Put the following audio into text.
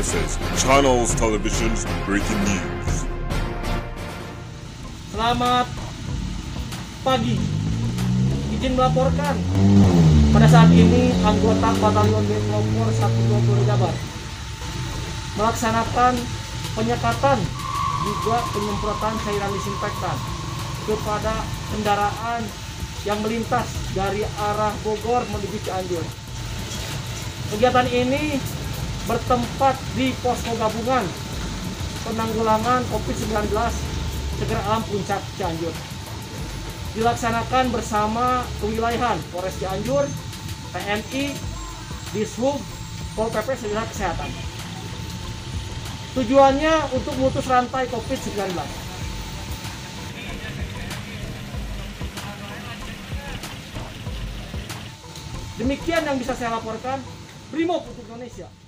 This is Channels Television's breaking news. Selamat pagi. Izin melaporkan. Pada saat ini anggota Batalion Denpasar 120 Jabar melaksanakan penyekatan juga penyemprotan cairan disinfektan kepada kendaraan yang melintas dari arah Bogor menuju Cianjur. Kegiatan ini bertempat di posko gabungan penanggulangan COVID-19 Segera Alam Puncak Cianjur. Dilaksanakan bersama kewilayahan Polres Cianjur, TNI, Dishub, Pol PP Segenap Kesehatan. Tujuannya untuk memutus rantai COVID-19. Demikian yang bisa saya laporkan. Brimob untuk Indonesia.